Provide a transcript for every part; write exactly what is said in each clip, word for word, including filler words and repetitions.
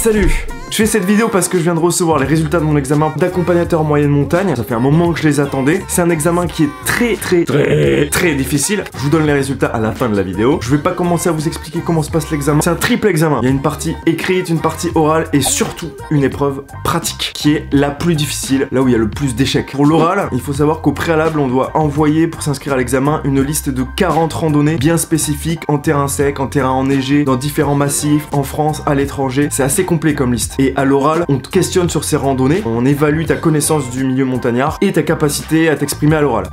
Salut! Je fais cette vidéo parce que je viens de recevoir les résultats de mon examen d'accompagnateur moyenne montagne. Ça fait un moment que je les attendais. C'est un examen qui est très très très très difficile. Je vous donne les résultats à la fin de la vidéo. Je vais pas commencer à vous expliquer comment se passe l'examen. C'est un triple examen. Il y a une partie écrite, une partie orale et surtout une épreuve pratique qui est la plus difficile, là où il y a le plus d'échecs. Pour l'oral, il faut savoir qu'au préalable, on doit envoyer pour s'inscrire à l'examen une liste de quarante randonnées bien spécifiques en terrain sec, en terrain enneigé, dans différents massifs, en France, à l'étranger. C'est assez complet comme liste. Et à l'oral, on te questionne sur ces randonnées, on évalue ta connaissance du milieu montagnard et ta capacité à t'exprimer à l'oral.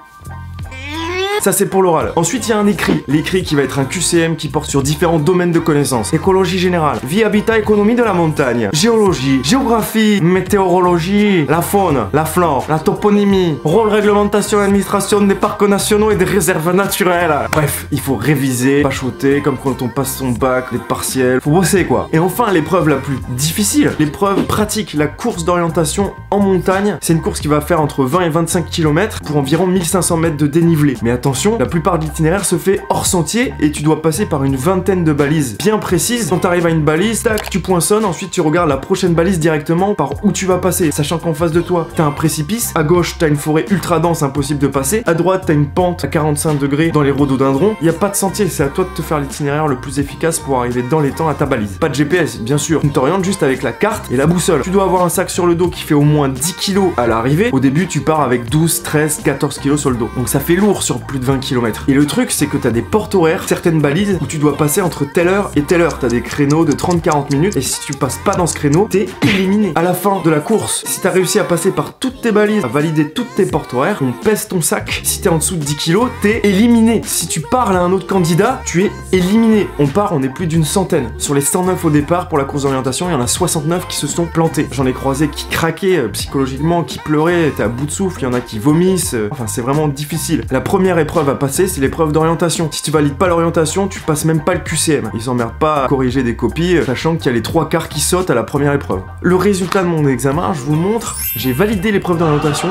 Ça c'est pour l'oral. Ensuite il y a un écrit. L'écrit qui va être un Q C M qui porte sur différents domaines de connaissances. Écologie générale, vie, habitat, économie de la montagne, géologie, géographie, météorologie, la faune, la flore, la toponymie, rôle, réglementation et administration des parcs nationaux et des réserves naturelles. Bref, il faut réviser, pas shooter, comme quand on passe son bac, les partiels, faut bosser quoi. Et enfin l'épreuve la plus difficile, l'épreuve pratique, la course d'orientation en montagne. C'est une course qui va faire entre vingt et vingt-cinq kilomètres pour environ mille cinq cents mètres de dénivelé. Mais attention, la plupart de l'itinéraire se fait hors sentier et tu dois passer par une vingtaine de balises bien précises. Quand t'arrives à une balise, tac, tu poinçonnes, ensuite tu regardes la prochaine balise directement par où tu vas passer, sachant qu'en face de toi, t'as un précipice, à gauche, t'as une forêt ultra dense, impossible de passer, à droite, t'as une pente à quarante-cinq degrés dans les rhododendrons. Il y a pas de sentier, c'est à toi de te faire l'itinéraire le plus efficace pour arriver dans les temps à ta balise. Pas de G P S, bien sûr, tu t'orientes juste avec la carte et la boussole. Tu dois avoir un sac sur le dos qui fait au moins dix kilos à l'arrivée. Au début, tu pars avec douze, treize, quatorze kilos sur le dos. Donc ça fait lourd sur plus de vingt kilomètres. Et le truc, c'est que t'as des portes horaires, certaines balises, où tu dois passer entre telle heure et telle heure. T'as des créneaux de trente à quarante minutes, et si tu passes pas dans ce créneau, t'es éliminé. À la fin de la course, si t'as réussi à passer par toutes tes balises, à valider toutes tes portes horaires, on pèse ton sac. Si t'es en dessous de dix kilos, t'es éliminé. Si tu parles à un autre candidat, tu es éliminé. On part, on est plus d'une centaine. Sur les cent neuf au départ pour la course d'orientation, il y en a soixante-neuf qui se sont plantés. J'en ai croisé qui craquaient euh, psychologiquement, qui pleuraient, t'es à bout de souffle, il y en a qui vomissent. Euh, enfin, c'est vraiment difficile. La première épreuve à passer, c'est l'épreuve d'orientation. Si tu valides pas l'orientation, tu passes même pas le Q C M. Ils s'emmerdent pas à corriger des copies, sachant qu'il y a les trois quarts qui sautent à la première épreuve. Le résultat de mon examen, je vous le montre. J'ai validé l'épreuve d'orientation.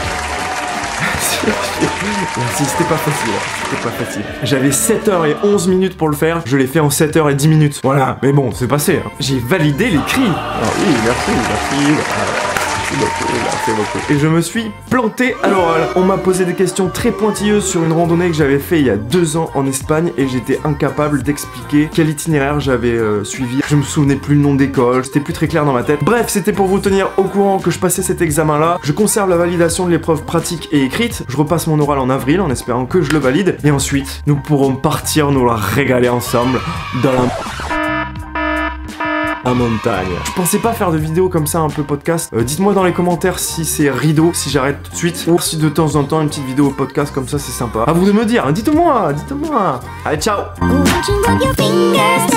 C'était pas facile, c'était pas facile. J'avais sept heures et onze minutes pour le faire, je l'ai fait en sept heures et dix minutes. Voilà, mais bon, c'est passé. Hein. J'ai validé l'écrit. Ah oui, merci, merci. Merci beaucoup, merci beaucoup. Et je me suis planté à l'oral. On m'a posé des questions très pointilleuses sur une randonnée que j'avais fait il y a deux ans en Espagne et j'étais incapable d'expliquer quel itinéraire j'avais euh, suivi. Je me souvenais plus le nom d'école, c'était plus très clair dans ma tête. Bref, c'était pour vous tenir au courant que je passais cet examen-là. Je conserve la validation de l'épreuve pratique et écrite. Je repasse mon oral en avril en espérant que je le valide. Et ensuite, nous pourrons partir nous la régaler ensemble dans la... à montagne. Je pensais pas faire de vidéos comme ça un peu podcast. Euh, Dites-moi dans les commentaires si c'est rideau, si j'arrête tout de suite, ou si de temps en temps une petite vidéo podcast comme ça c'est sympa. À vous de me dire, dites-moi, dites-moi. Allez, ciao.